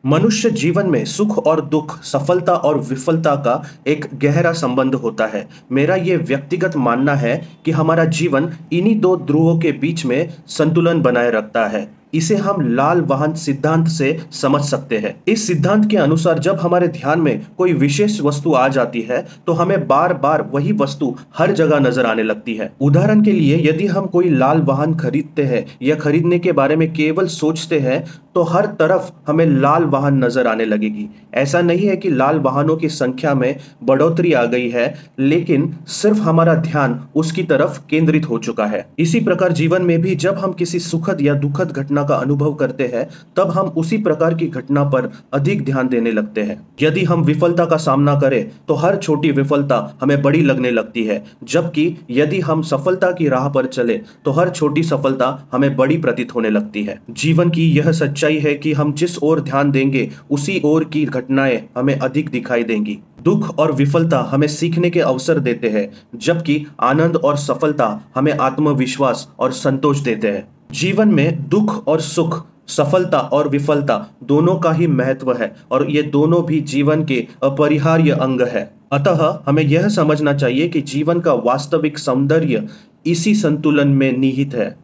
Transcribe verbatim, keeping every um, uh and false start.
मनुष्य जीवन में सुख और दुख, सफलता और विफलता का एक गहरा संबंध होता है। मेरा ये व्यक्तिगत मानना है कि हमारा जीवन इन्हीं दो ध्रुवों के बीच में संतुलन बनाए रखता है। इसे हम लाल वाहन सिद्धांत से समझ सकते हैं। इस सिद्धांत के अनुसार जब हमारे ध्यान में कोई विशेष वस्तु आ जाती है तो हमें बार बार वही वस्तु हर जगह नजर आने लगती है। उदाहरण के लिए, यदि हम कोई लाल वाहन खरीदते हैं या खरीदने के बारे में केवल सोचते हैं तो हर तरफ हमें लाल वाहन नजर आने लगेगी। ऐसा नहीं है कि लाल वाहनों की संख्या में बढ़ोतरी आ गई है, लेकिन सिर्फ हमारा ध्यान उसकी तरफ केंद्रित हो चुका है। इसी प्रकार जीवन में भी जब हम किसी सुखद या दुखद घटना का अनुभव करते हैं तब हम उसी प्रकार की घटना पर अधिक ध्यान देने लगते हैं। यदि हम विफलता का सामना करें तो हर छोटी विफलता हमें बड़ी लगने लगती है, जबकि यदि हम सफलता की राह पर चले तो हर छोटी सफलता हमें बड़ी प्रतीत होने लगती है। जीवन की यह सच्चाई है कि हम जिस ओर ध्यान देंगे उसी ओर की घटनाएं हमें अधिक दिखाई देंगी। दुख और विफलता हमें सीखने के अवसर देते हैं, जबकि आनंद और सफलता हमें आत्मविश्वास और संतोष देते हैं। जीवन में दुख और सुख, सफलता और विफलता दोनों का ही महत्व है और ये दोनों भी जीवन के अपरिहार्य अंग है। अतः हमें यह समझना चाहिए कि जीवन का वास्तविक सौंदर्य इसी संतुलन में निहित है।